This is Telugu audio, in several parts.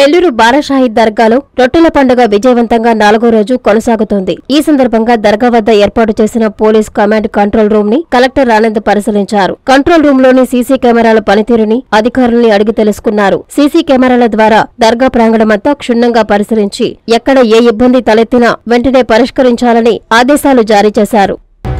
నెల్లూరు బారాషాహిద్ దర్గాలో రొట్టెల పండుగ విజయవంతంగా 4వ రోజు కొనసాగుతోంది. ఈ సందర్భంగా దర్గా వద్ద ఏర్పాటు చేసిన పోలీస్ కమాండ్ కంట్రోల్ రూమ్ ని కలెక్టర్ ఆనంద్ పరిశీలించారు. కంట్రోల్ రూమ్ లోని సీసీ కెమెరాల పనితీరుని అధికారుల్ని అడిగి తెలుసుకున్నారు. సీసీ కెమెరాల ద్వారా దర్గా ప్రాంగణమంతా క్షుణ్ణంగా పరిశీలించి ఎక్కడ ఏ ఇబ్బంది తలెత్తినా వెంటనే పరిష్కరించాలని ఆదేశాలు జారీ చేశారు.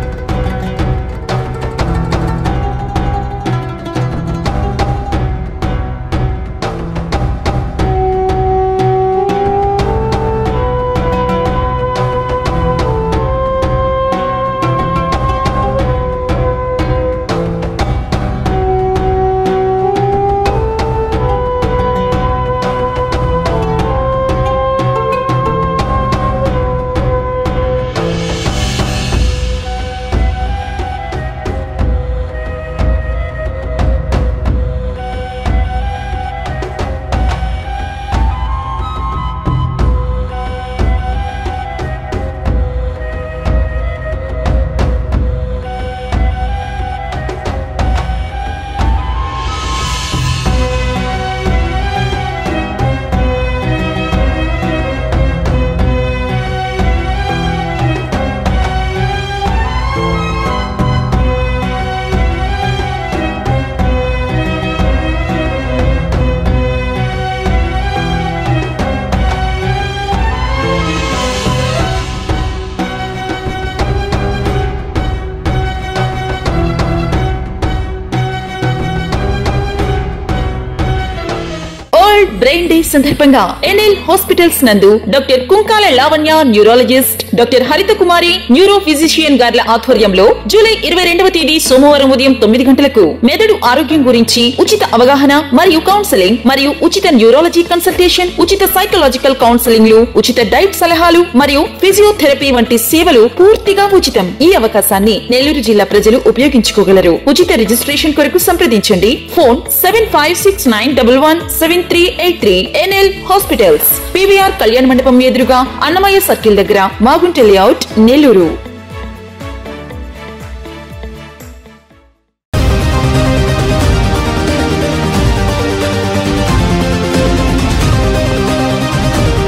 బ్రెయిన్ డే సందర్భంగా ఎన్ఎల్ హాస్పిటల్స్ నందు doctor Kunkala Lavanya neurologist, doctor Haritha Kumari neuro physician గార్ల ఆధ్వర్యంలో జూలై 22వ తేదీ సోమవారం ఉదయం 9 గంటలకు మెదడు ఆరోగ్యం గురించి ఉచిత అవగాహన మరియు కౌన్సెలింగ్ మరియు ఉచిత న్యూరాలజీ కన్సల్టేషన్, ఉచిత సైకలాజికల్ కౌన్సెలింగ్ లు, ఉచిత డైట్ సలహాలు మరియు ఫిజియోథెరపీ వంటి సేవలు పూర్తిగా ఉచితం. ఈ అవకాశాన్ని నెల్లూరు జిల్లా ప్రజలు ఉపయోగించుకోగలరు. ఉచిత రిజిస్ట్రేషన్ కొరకు సంప్రదించండి. ఫోన్ 7569117383. ఎన్ఎల్ హాస్పిటల్స్, పీవీఆర్ కళ్యాణ మండపం ఎదురుగా అన్నమయ్య సర్కిల్ దగ్గర, మాగుంట లేఅవుట్, నెల్లూరు.